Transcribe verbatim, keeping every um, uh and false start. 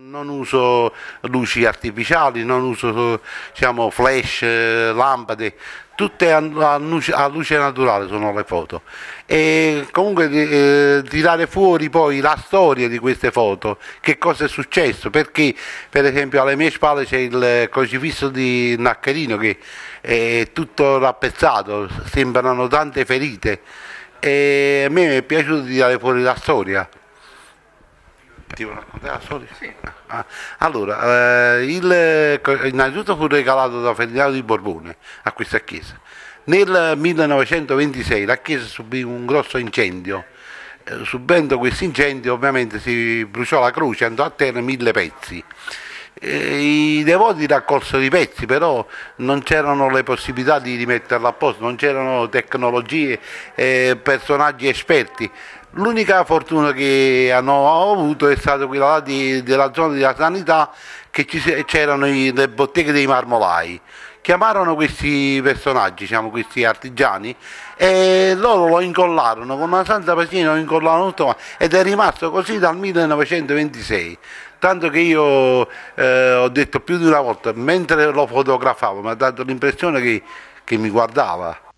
Non uso luci artificiali, non uso diciamo, flash, eh, lampade, tutte a, a luce, a luce naturale sono le foto. E comunque eh, tirare fuori poi la storia di queste foto, che cosa è successo, perché per esempio alle mie spalle c'è il crocifisso di Naccherino che è tutto rappezzato, sembrano tante ferite e a me è piaciuto tirare fuori la storia. Ti vuoi raccontare la storia? Sì. Ah, allora, eh, il, innanzitutto fu regalato da Ferdinando di Borbone a questa chiesa. Nel millenovecentoventisei la chiesa subì un grosso incendio. Eh, subendo questo incendio ovviamente si bruciò la croce, andò a terra mille pezzi. Eh, I devoti raccolsero i pezzi, però non c'erano le possibilità di rimetterla a posto, non c'erano tecnologie, eh, personaggi esperti. L'unica fortuna che hanno avuto è stata quella là di, della zona della sanità, che c'erano le botteghe dei marmolai. Chiamarono questi personaggi, diciamo, questi artigiani, e loro lo incollarono con una santa patina, lo incollarono tutto ed è rimasto così dal millenovecentoventisei. Tanto che io eh, ho detto più di una volta, mentre lo fotografavo, mi ha dato l'impressione che, che mi guardava.